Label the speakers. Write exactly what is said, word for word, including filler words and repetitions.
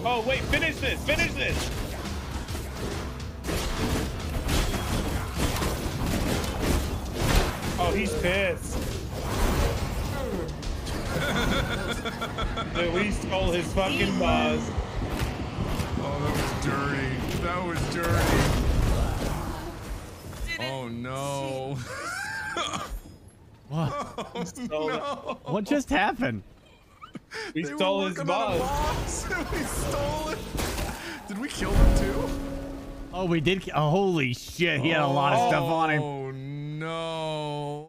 Speaker 1: Oh, wait, finish this. Finish this. Oh, he's pissed. Dude, we stole his fucking buzz.
Speaker 2: Oh, that was dirty. That was dirty. Oh, no.
Speaker 3: What?
Speaker 2: Oh, no.
Speaker 3: What just happened?
Speaker 1: We
Speaker 2: They
Speaker 1: stole
Speaker 2: were
Speaker 1: his
Speaker 2: working on a
Speaker 1: buzz.
Speaker 2: box. We stole it. Did we kill him too?
Speaker 3: Oh, we did. Oh, holy shit. He had a lot of stuff on him.
Speaker 2: Oh, no.